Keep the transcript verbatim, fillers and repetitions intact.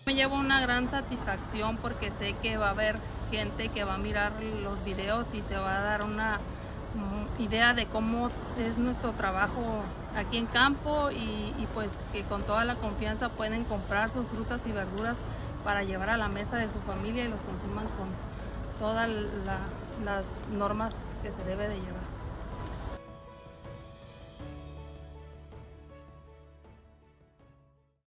Me llevo una gran satisfacción porque sé que va a haber gente que va a mirar los videos y se va a dar una mm, idea de cómo es nuestro trabajo aquí en campo y, y pues que con toda la confianza pueden comprar sus frutas y verduras para llevar a la mesa de su familia y los consuman con todas la- las normas que se debe de llevar.